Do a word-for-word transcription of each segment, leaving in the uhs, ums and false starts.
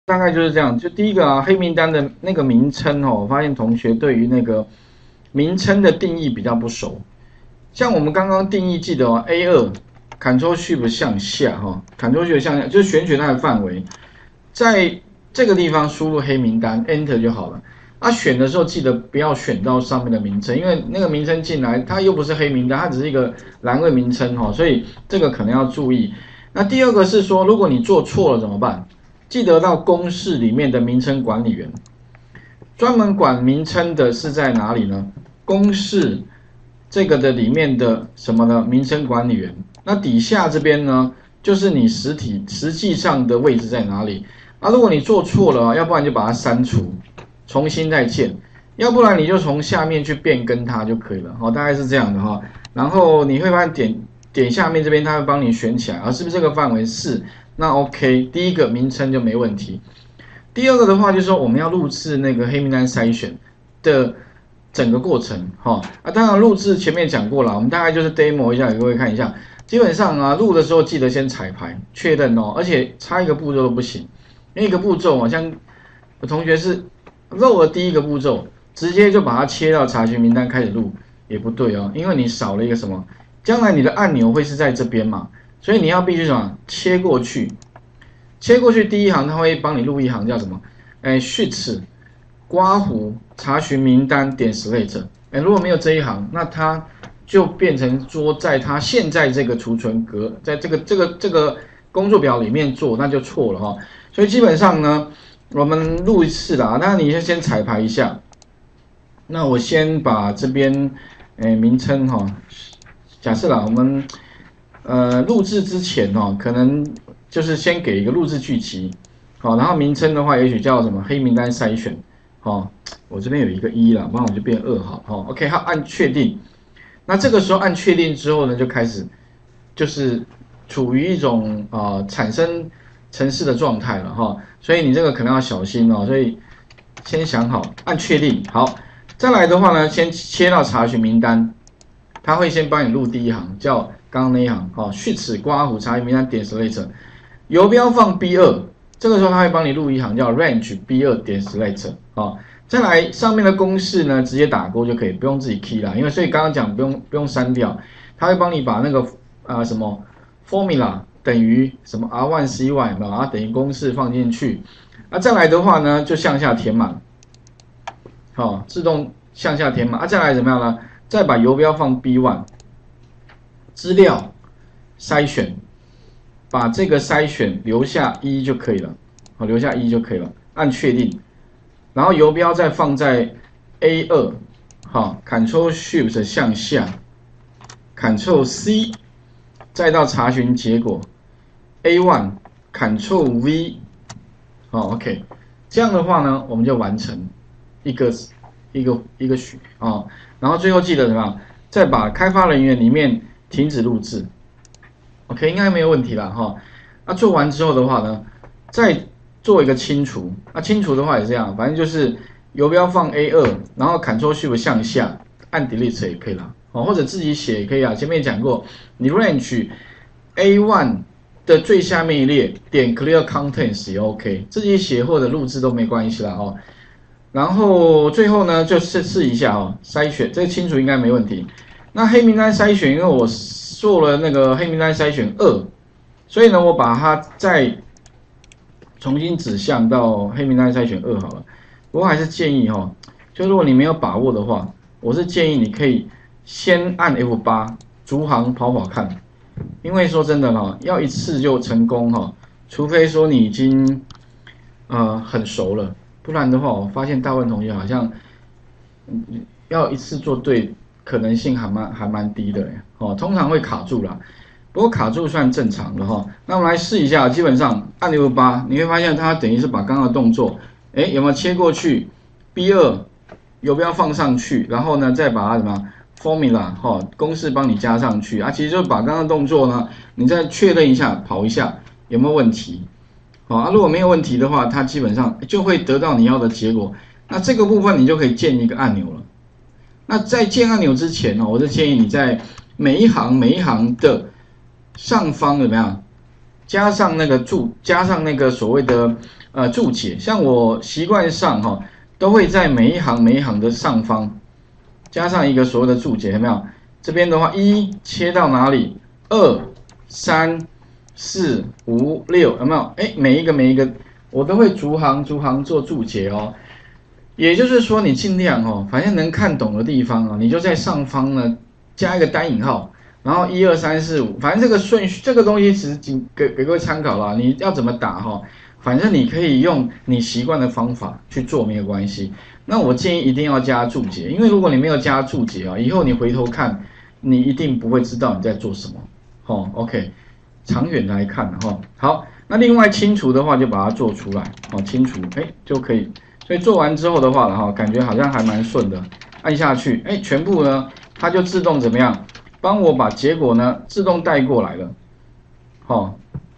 大概就是这样。就第一个啊，黑名单的那个名称哦，我发现同学对于那个名称的定义比较不熟。像我们刚刚定义记得哦 ，A 二 Ctrl Shift 向下哈 ，Ctrl Shift 向下就是选取它的范围，在这个地方输入黑名单 Enter 就好了。啊，选的时候记得不要选到上面的名称，因为那个名称进来它又不是黑名单，它只是一个栏位名称哈，所以这个可能要注意。那第二个是说，如果你做错了怎么办？记得到公式里面的名称管理员，专门管名称的是在哪里呢？公式这个的里面的什么呢？名称管理员。那底下这边呢，就是你实体实际上的位置在哪里？啊，如果你做错了，要不然就把它删除，重新再建，要不然你就从下面去变更它就可以了。好，大概是这样的哈。然后你会发现点点下面这边，它会帮你选起来，啊，是不是这个范围是？那 OK， 第一个名称就没问题。第二个的话就是说，我们要录制那个黑名单筛选的整个过程，哈啊，当然录制前面讲过了，我们大概就是 demo 一下给各位看一下。基本上啊，录的时候记得先彩排确认哦，而且差一个步骤都不行，因为一个步骤好像有同学是漏了第一个步骤，直接就把它切到查询名单开始录，也不对哦，因为你少了一个什么，将来你的按钮会是在这边嘛。所以你要必须什么切过去，切过去第一行它会帮你录一行叫什么？哎 ，Shift 刮胡查询名单点 Select。哎，如果没有这一行，那它就变成说在它现在这个储存格，在这个这个这个工作表里面做，那就错了哈。所以基本上呢，我们录一次啦，那你先彩排一下。那我先把这边哎名称哈，假设啦，我们。呃，录制之前哦，可能就是先给一个录制剧集，好，然后名称的话，也许叫什么黑名单筛选，哦，我这边有一个一了，不然我就变二好，哦 ，OK， 好，按确定。那这个时候按确定之后呢，就开始就是处于一种啊、呃、产生程式的状态了哈、哦，所以你这个可能要小心哦，所以先想好按确定，好，再来的话呢，先切到查询名单，他会先帮你录第一行，叫。刚刚那一行，好，序齿刮胡查询名单点 select， 游标放 B 二， 这个时候它会帮你录一行叫 range B 二 点 select， 好，再来上面的公式呢，直接打勾就可以，不用自己 key 啦，因为所以刚刚讲不用不用删掉，它会帮你把那个啊、呃、什么 formula 等于什么 R 一 C 一 把它等于公式放进去，那、啊、再来的话呢，就向下填满，好，自动向下填满，啊，再来怎么样呢？再把游标放 B 一。资料筛选，把这个筛选留下一就可以了，好，留下一就可以了，按确定，然后游标再放在 A 二，好 ，Ctrl Shift 向下 ，Ctrl C， 再到查询结果 A 一 Ctrl V， 好 ，OK， 这样的话呢，我们就完成一个一个一个许啊，然后最后记得什么？再把开发人员里面。停止录制 ，OK， 应该没有问题了哈。那做完之后的话呢，再做一个清除。那清除的话也是这样，反正就是游标放 A 二， 然后 Ctrl Shift 向下，按 Delete 也可以啦，哦，或者自己写也可以啊。前面讲过，你 Range A 一 的最下面一列点 Clear Contents 也 OK， 自己写或者录制都没关系啦哦。然后最后呢，就试试一下哦，筛选这个清除应该没问题。那黑名单筛选，因为我做了那个黑名单筛选二，所以呢，我把它再重新指向到黑名单筛选二好了。不过还是建议哈、哦，就如果你没有把握的话，我是建议你可以先按 F 八， 逐行跑跑看，因为说真的哈，要一次就成功哈，除非说你已经呃很熟了，不然的话，我发现大部分同学好像要一次做对。可能性还蛮还蛮低的哦，通常会卡住啦，不过卡住算正常的哈、哦。那我们来试一下，基本上按 F 八， 你会发现它等于是把刚刚的动作，哎，有没有切过去 ？B 二 游标放上去，然后呢再把它什么 formula 哈、哦、公式帮你加上去啊，其实就把刚刚的动作呢，你再确认一下，跑一下有没有问题？好、哦、啊，如果没有问题的话，它基本上就会得到你要的结果。那这个部分你就可以建一个按钮了。那在建按钮之前哦，我就建议你在每一行每一行的上方怎么样，加上那个注，加上那个所谓的呃注解，像我习惯上哈、哦、都会在每一行每一行的上方加上一个所谓的注解，有没有？这边的话，一切到哪里？二、三、四、五、六，有没有？哎，每一个每一个我都会逐行逐行做注解哦。也就是说，你尽量哦，反正能看懂的地方啊、哦，你就在上方呢加一个单引号，然后一二三四五，反正这个顺序这个东西只是仅给给各位参考啦，你要怎么打哈、哦，反正你可以用你习惯的方法去做没有关系。那我建议一定要加注解，因为如果你没有加注解啊，以后你回头看，你一定不会知道你在做什么。哦 ，OK， 长远来看哈、哦，好，那另外清除的话就把它做出来，哦，清除，哎就可以。所以做完之后的话了哈，感觉好像还蛮顺的，按下去，哎，全部呢它就自动怎么样，帮我把结果呢自动带过来了，哦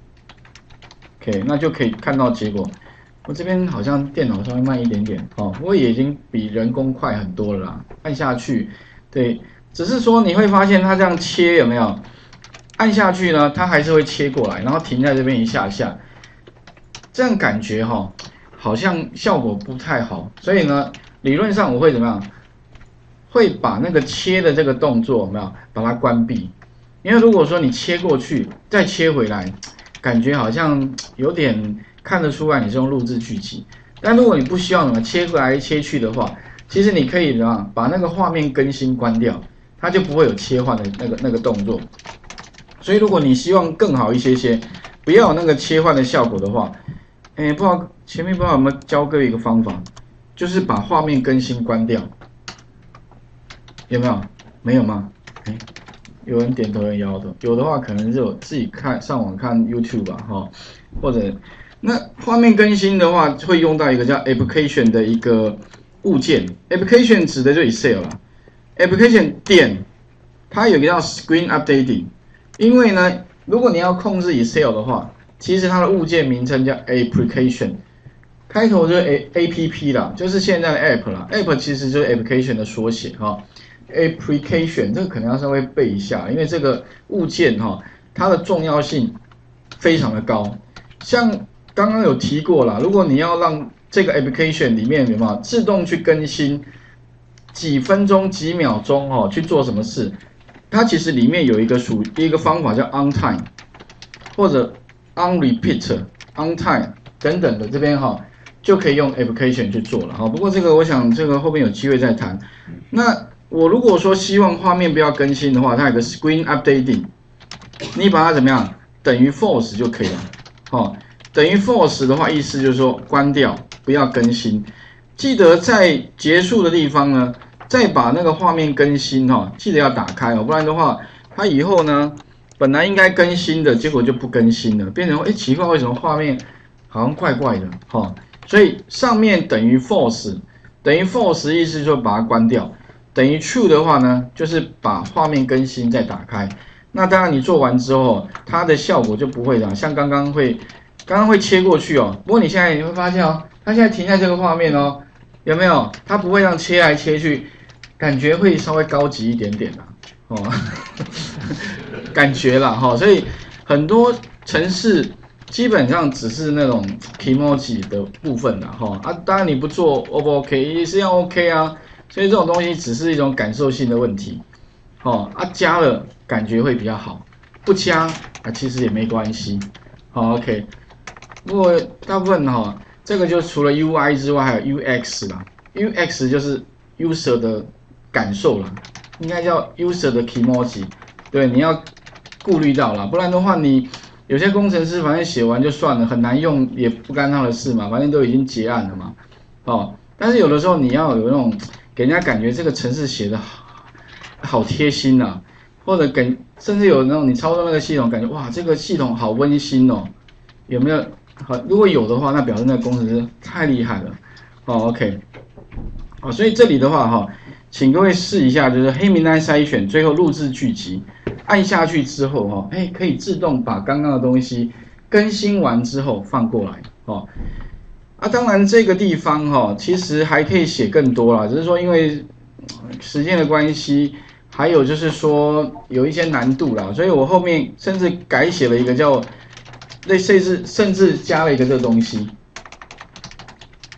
，OK， 那就可以看到结果。我这边好像电脑稍微慢一点点，哦，不过也已经比人工快很多了啦。按下去，对，只是说你会发现它这样切有没有？按下去呢，它还是会切过来，然后停在这边一下下，这样感觉哈、哦。好像效果不太好，所以呢，理论上我会怎么样？会把那个切的这个动作有没有把它关闭？因为如果说你切过去再切回来，感觉好像有点看得出来你是用录制剧集。但如果你不需要什么切回来切去的话，其实你可以怎么样把那个画面更新关掉，它就不会有切换的那个那个动作。所以如果你希望更好一些些，不要有那个切换的效果的话。哎，不知道前面不知道有没有教各位一个方法，就是把画面更新关掉，有没有？没有吗？哎，有人点头，有人摇头，有的话可能是我自己看上网看 YouTube 吧，哈，或者那画面更新的话，会用到一个叫 Application 的一个物件 ，Application 指的就 Excel 啦 ，Application 点它有一个叫 Screen Updating， 因为呢，如果你要控制 Excel 的话。其实它的物件名称叫 application， 开头就是 A A P P 啦，就是现在的 app 啦 ，app 其实就是 application 的缩写哈、哦。application 这个可能要稍微背一下，因为这个物件哈、哦，它的重要性非常的高。像刚刚有提过啦，如果你要让这个 application 里面有没有自动去更新几分钟、几秒钟哦去做什么事，它其实里面有一个属一个方法叫 on time， 或者on repeat、on time 等等的这边哈，就可以用 application 去做了哈。不过这个我想这个后面有机会再谈。那我如果说希望画面不要更新的话，它有个 screen updating， 你把它怎么样等于 false 就可以了。哦，等于 false 的话，意思就是说关掉，不要更新。记得在结束的地方呢，再把那个画面更新哈，记得要打开哦，不然的话，它以后呢。本来应该更新的，结果就不更新了，变成哎奇怪，为什么画面好像怪怪的哈、哦？所以上面等于 false， 等于 false 意思就把它关掉，等于 true 的话呢，就是把画面更新再打开。那当然你做完之后，它的效果就不会这样，像刚刚会刚刚会切过去哦。不过你现在你会发现哦，它现在停在这个画面哦，有没有？它不会让切来切去，感觉会稍微高级一点点啦、啊，哦。感觉啦哈，所以很多程式基本上只是那种 emoji 的部分啦哈啊，当然你不做 O 不 OK 也是要 OK 啊，所以这种东西只是一种感受性的问题，哦啊加了感觉会比较好，不加啊其实也没关系，好 OK， 不过大部分哈这个就除了 U I 之外还有 U X 啦 ，U X 就是 user 的感受啦，应该叫 user 的 emoji， 对，你要顾虑到啦，不然的话你有些工程师反正写完就算了，很难用也不干他的事嘛，反正都已经结案了嘛，哦，但是有的时候你要有那种给人家感觉这个程式写的好好贴心呐、啊，或者给甚至有那种你操作那个系统感觉哇这个系统好温馨哦，有没有？好，如果有的话，那表示那个工程师太厉害了，哦 ，OK， 好，所以这里的话哈，请各位试一下，就是黑名单筛选，最后录制剧集。按下去之后哈，哎，可以自动把刚刚的东西更新完之后放过来哦。啊，当然这个地方哈，其实还可以写更多啦，只是说因为时间的关系，还有就是说有一些难度啦，所以我后面甚至改写了一个叫类似甚至加了一个这个东西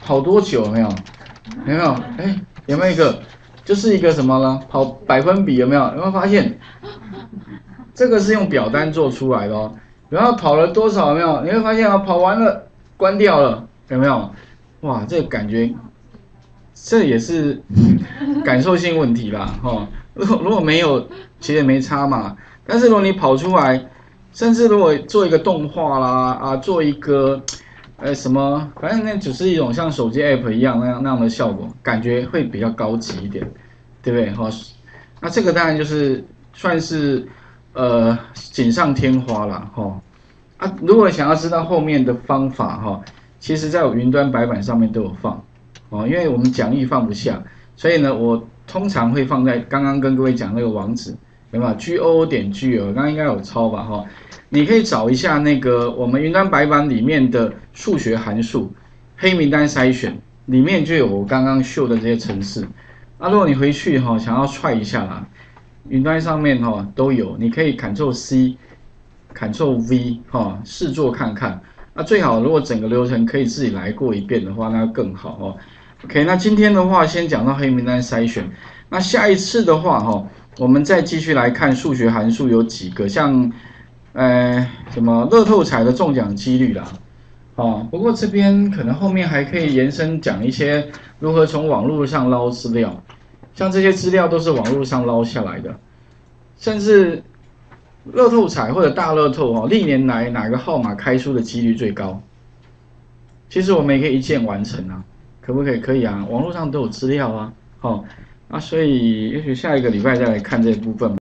跑多久有没有？有没有？哎，有没有一个？就是一个什么呢？跑百分比有没有？有没有发现？这个是用表单做出来的哦。然后跑了多少有没有？你会发现啊，跑完了关掉了，有没有？哇，这个感觉，这也是感受性问题啦，哈。如果如果没有，其实也没差嘛。但是如果你跑出来，甚至如果做一个动画啦，啊，做一个，呃，什么，反正那只是一种像手机 app 一样那样那样的效果，感觉会比较高级一点，对不对？哈，那这个当然就是算是呃锦上添花啦，哈。啊，如果想要知道后面的方法哈，其实在我云端白板上面都有放，哦，因为我们讲义放不下，所以呢，我通常会放在刚刚跟各位讲那个网址，有没有 ？G O O 点 G L， 刚刚应该有抄吧哈？你可以找一下那个我们云端白板里面的数学函数黑名单筛选，里面就有我刚刚秀的这些程式。啊，如果你回去哈想要踹一下啦，云端上面哈都有，你可以 Ctrl C。Ctrl V 哈，试做看看。那最好如果整个流程可以自己来过一遍的话，那更好哦。OK， 那今天的话先讲到黑名单筛选。那下一次的话哈，我们再继续来看数学函数有几个，像呃什么乐透彩的中奖几率啦。哦，不过这边可能后面还可以延伸讲一些如何从网络上捞资料，像这些资料都是网络上捞下来的，甚至。乐透彩或者大乐透哦，历年来哪个号码开出的几率最高？其实我们也可以一键完成啊，可不可以？可以啊，网络上都有资料啊，好、哦，啊，所以也许下一个礼拜再来看这部分。